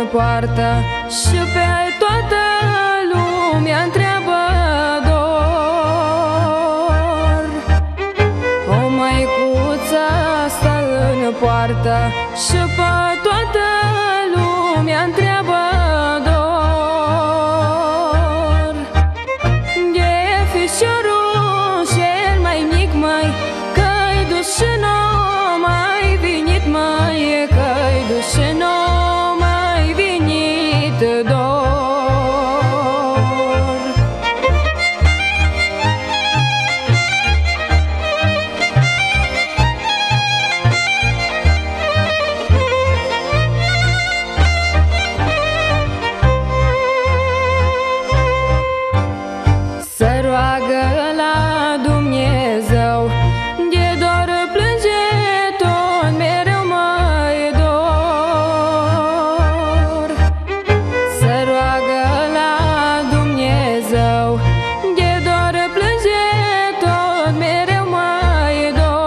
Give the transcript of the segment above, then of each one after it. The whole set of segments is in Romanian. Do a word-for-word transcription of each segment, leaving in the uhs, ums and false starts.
poartă și pe toată lumea întreabă dor. O măicuță stă în poartă și pe toată lumea întreabă dor. De fișorul cel mai mic, măi, că-i dus și n-o mai venit, măi, că-i dus și n-o mai venit dor. Să roagă la Dumnezeu, de dor plânge tot mereu, măi, dor. Să roagă la Dumnezeu, de dor plânge tot mereu, măi,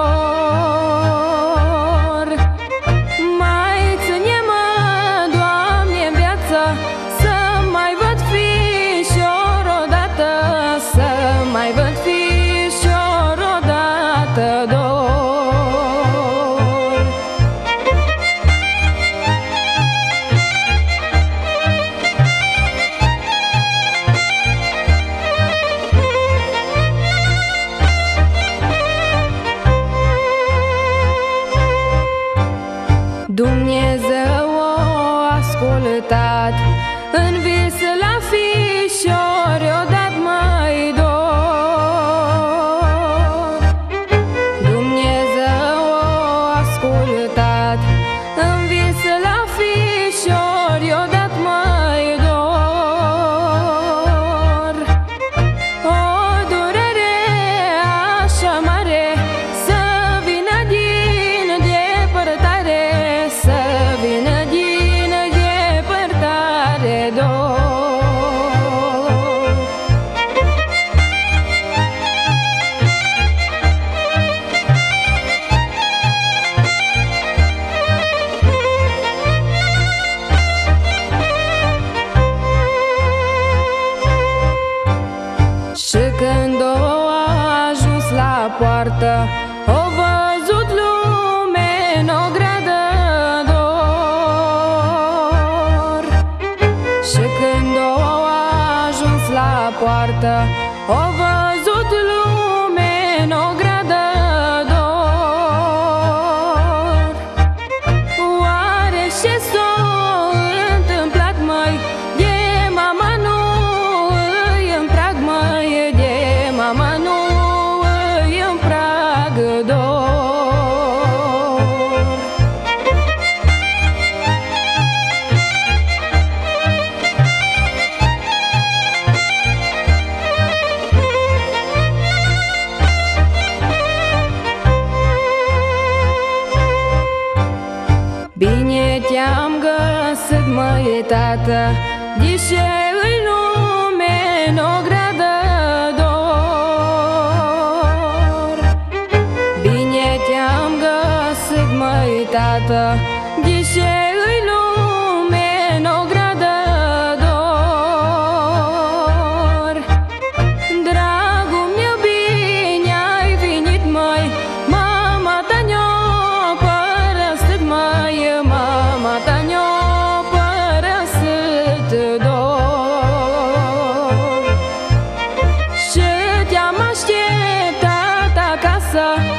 dor. Mai ține-mă, Doamne, în viață, să mai văd fișor odată, să mai văd fișor odată dor. Dumnezeu a ascultat, în vis la fișor i-o dat, măi, dor. Dumnezeu a ascultat, în vis la fișor i-o dat, măi, dor. O durere așa mare să vină din depărtare, să vină din depărtare dor. Și când o ajuns la poartă, o văzut lume n-o gradă dor. Și când o ajuns la poartă, o văzut lume n-o gradă dor. Oare ce s-o întâmplat, măi, de mama nu îi în prag, măi, de mama nu îi în prag dor. Bine te-am găsit, măi, tată, deși îi lume n-o gradă dor. Bine te-am găsit, măi, tată, deși îi lume n-o gradă dor. Dragul meu, bine ai venit, măi, mama ta ne-o părăsit, măi, mama ta ne-o părăsit dor. Și te-am așteptat acasă,